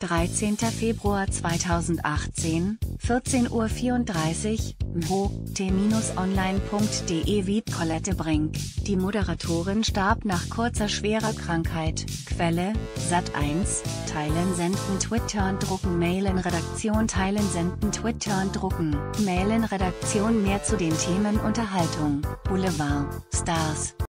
13. Februar 2018, 14:34 Uhr, Mho, t-online.de Wied Colette Brink, die Moderatorin starb nach kurzer schwerer Krankheit, Quelle, Sat.1, teilen senden twittern drucken mailen Redaktion teilen senden twittern drucken mailen Redaktion. Mehr zu den Themen Unterhaltung, Boulevard, Stars,